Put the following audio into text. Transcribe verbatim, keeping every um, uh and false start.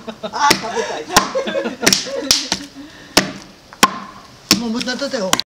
あ、食べたい。もう無駄だったよ。